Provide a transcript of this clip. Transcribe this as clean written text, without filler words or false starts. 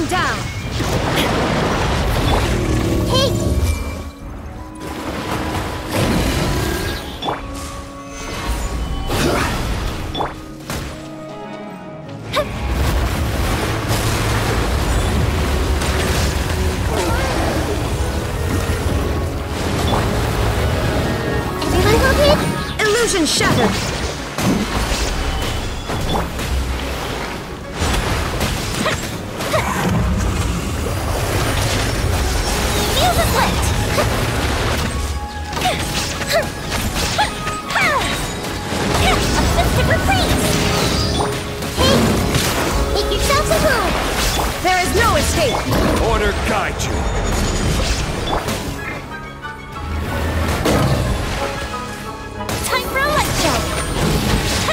down! Hey! Everyone okay? Illusion shattered! Fuse is lit! A mystic reprise! Hey! Make yourselves at home! There is no escape! Order guide you. Time for a light show!